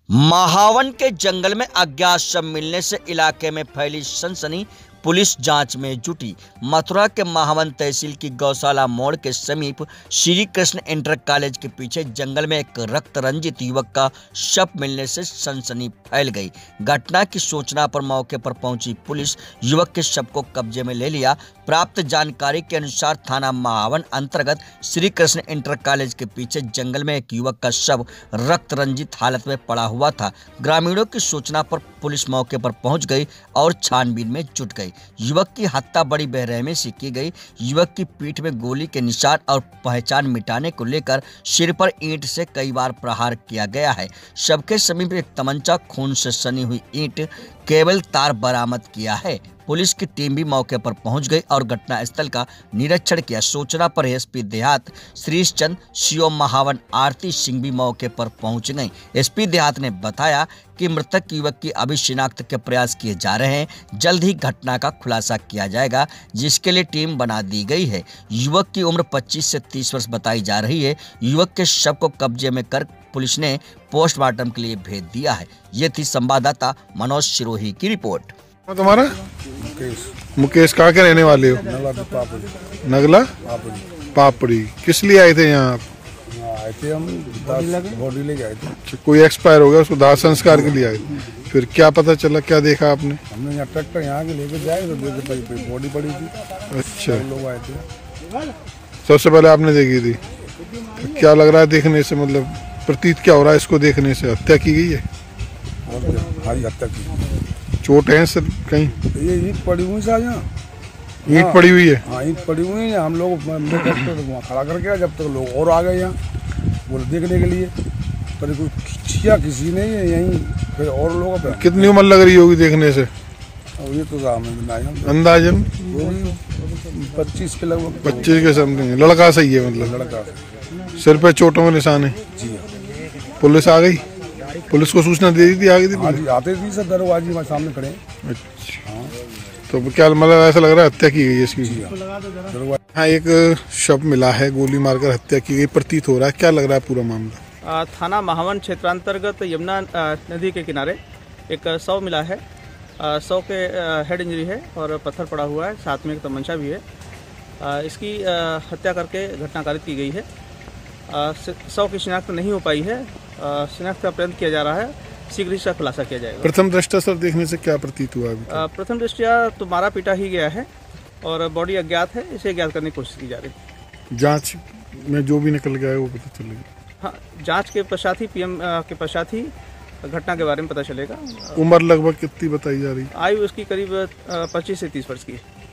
महावन के जंगल में अज्ञात शव मिलने से इलाके में फैली सनसनी। पुलिस जांच में जुटी। मथुरा के महावन तहसील की गौशाला मोड़ के समीप श्री कृष्ण इंटर कॉलेज के पीछे जंगल में एक रक्त रंजित युवक का शव मिलने से सनसनी फैल गई। घटना की सूचना पर मौके पर पहुंची पुलिस युवक के शव को कब्जे में ले लिया। प्राप्त जानकारी के अनुसार थाना महावन अंतर्गत श्री कृष्ण इंटर कॉलेज के पीछे जंगल में एक युवक का शव रक्त रंजित हालत में पड़ा हुआ था। ग्रामीणों की सूचना पर पुलिस मौके पर पहुंच गई और छानबीन में जुट गई। युवक की हत्या बड़ी बेरहमी से की गई। युवक की पीठ में गोली के निशान और पहचान मिटाने को लेकर सिर पर ईंट से कई बार प्रहार किया गया है। शव के समीप एक तमंचा, खून से सनी हुई ईंट, केबल तार बरामद किया है। पुलिस की टीम भी मौके पर पहुंच गई और घटनास्थल का निरीक्षण किया। सूचना पर एसपी देहात श्रीश चंद, सीओ महावन आरती सिंह भी मौके पर पहुंच गई। एसपी देहात ने बताया कि मृतक युवक की अभी शिनाख्त के प्रयास किए जा रहे हैं। जल्द ही घटना का खुलासा किया जाएगा, जिसके लिए टीम बना दी गई है। युवक की उम्र 25 से 30 वर्ष बताई जा रही है। युवक के शव को कब्जे में कर पुलिस ने पोस्टमार्टम के लिए भेज दिया है। ये थी संवाददाता मनोज सिरोही की रिपोर्ट। तुम्हारा मुकेश कहाँ के रहने वाले हो? नगला पापड़ी। किस लिए आए थे यहाँ? आए थे हम बॉडी लेके आए थे। कोई एक्सपायर हो गया, उसको दाह संस्कार के लिए आए। फिर क्या पता चला, क्या देखा आपने? हमने यहाँ ट्रैक्टर यहाँ के लेके जाए तो देखे बॉडी पड़ी थी। अच्छा, लोग आए थे। सबसे पहले आपने देखी थी, तो क्या लग रहा है देखने से? मतलब प्रतीत क्या हो रहा है इसको देखने से? हत्या की गई है? भाई हत्या की। चोट है सर कहीं? ये ईंट पड़ी हुई है यहाँ। ईंट पड़ी हुई है? हाँ, ईंट पड़ी हुई है। हम लोग वहाँ खड़ा करके जब तक लोग और आ गए यहाँ वो देखने के लिए, पर कोई खिंचिया किसी ने यहीं। फिर और लोग कितनी उम्र लग रही होगी देखने से? और ये तो अंदाजन 25 के लगभग। 25 के समथिंग। लड़का सही है? मतलब लड़का। सिर पे चोटों के निशान है। जी। पुलिस आ गई? पुलिस को सूचना दे दी थी? आ गई थी? आते थी सर, दरवाजे हमारे सामने खड़े। अच्छा, तो क्या मतलब ऐसा लग रहा है हत्या की गई है इसकी? हाँ, एक शव मिला है, गोली मारकर हत्या की गई प्रतीत हो रहा है। क्या लग रहा है पूरा मामला? थाना महावन क्षेत्रांतर्गत यमुना नदी के किनारे एक शव मिला है। शव के हेड इंजरी है और पत्थर पड़ा हुआ है, साथ में एक तमंचा भी है। इसकी हत्या करके घटना कारित की गई है। शव की शिनाख्त नहीं हो पाई है। शिनाख्त का प्रयत्न किया जा रहा है। शीघ्र इसका खुलासा किया जाएगा। प्रथम दृष्टया सर देखने से क्या प्रतीत हुआ अभी? प्रथम दृष्टया तो मारा पीटा ही गया है और बॉडी अज्ञात है। इसे ज्ञात करने की कोशिश की जा रही है। जांच में जो भी निकल गया है वो पता चलेगा? हाँ, जांच के पश्चात ही पीएम के पश्चात ही घटना के बारे में पता चलेगा। उम्र लगभग कितनी बताई जा रही है? आयु उसकी करीब 25 से 30 वर्ष की है।